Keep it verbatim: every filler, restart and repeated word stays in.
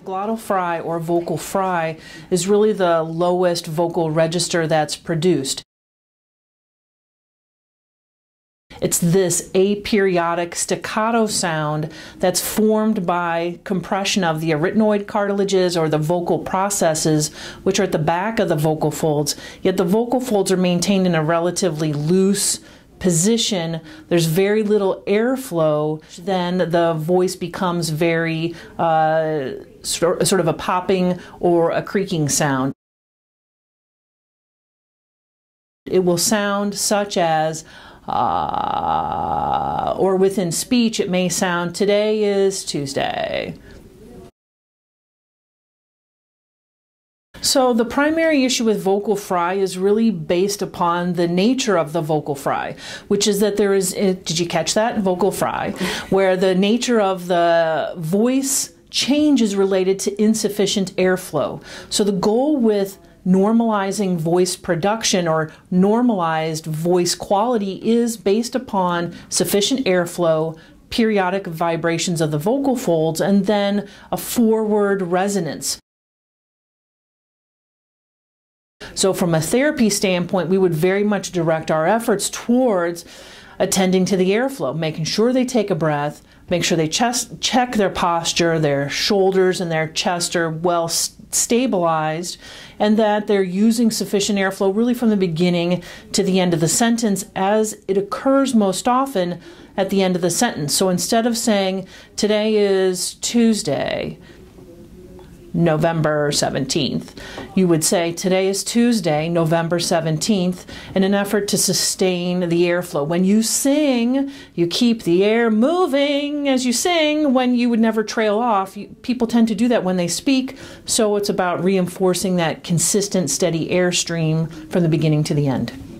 Glottal fry or vocal fry is really the lowest vocal register that's produced. It's this aperiodic staccato sound that's formed by compression of the arytenoid cartilages or the vocal processes, which are at the back of the vocal folds, yet the vocal folds are maintained in a relatively loose position. There's very little airflow, then the voice becomes very uh, sort of a popping or a creaking sound. It will sound such as uh, or within speech it may sound, today is Tuesday. So the primary issue with vocal fry is really based upon the nature of the vocal fry, which is that there is, did you catch that? Vocal fry, where the nature of the voice change is related to insufficient airflow. So the goal with normalizing voice production or normalized voice quality is based upon sufficient airflow, periodic vibrations of the vocal folds, and then a forward resonance. So from a therapy standpoint, we would very much direct our efforts towards attending to the airflow, making sure they take a breath, make sure they chest, check their posture, their shoulders and their chest are well stabilized, and that they're using sufficient airflow really from the beginning to the end of the sentence, as it occurs most often at the end of the sentence. So instead of saying, today is Tuesday, November seventeenth. You would say, today is Tuesday, November seventeenth, in an effort to sustain the airflow. When you sing, you keep the air moving as you sing, when you would never trail off. You, people tend to do that when they speak, so it's about reinforcing that consistent, steady airstream from the beginning to the end.